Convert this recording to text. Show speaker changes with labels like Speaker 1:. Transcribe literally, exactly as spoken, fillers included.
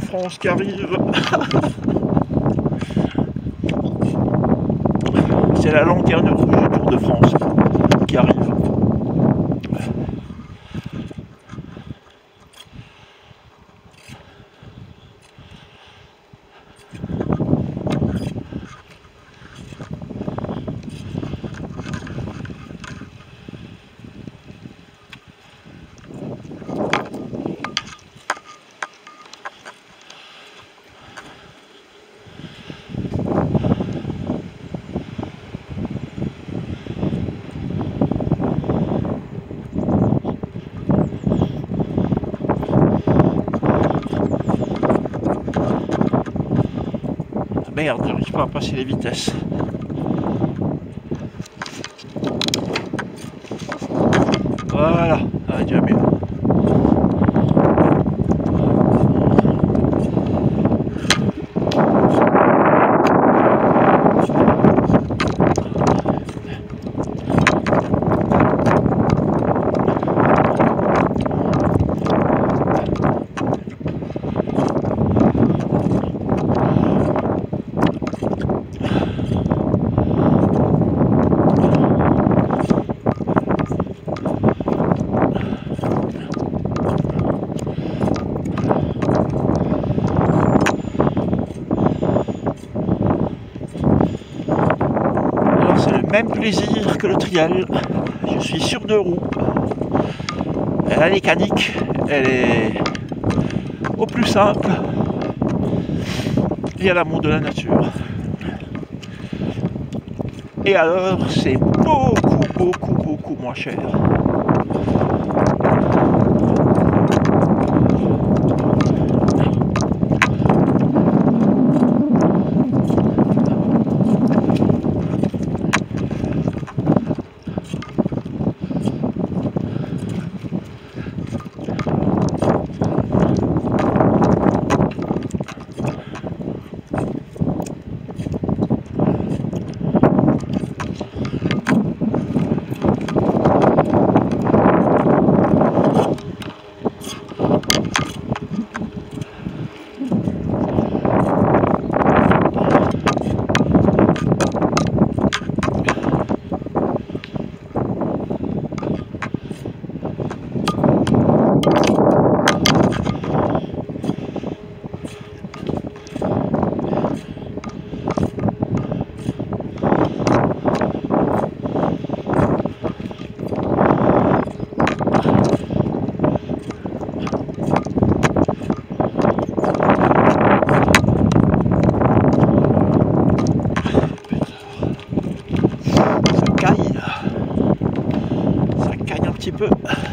Speaker 1: France qui arrive. C'est la lanterne rouge du Tour de France qui arrive. Merde, j'arrive pas à passer les vitesses. Voilà, ça va déjà mieux. Même plaisir que le trial. Je suis sur deux roues. La mécanique, elle est au plus simple et à l'amour de la nature. Et alors, c'est beaucoup, beaucoup, beaucoup moins cher. Peu.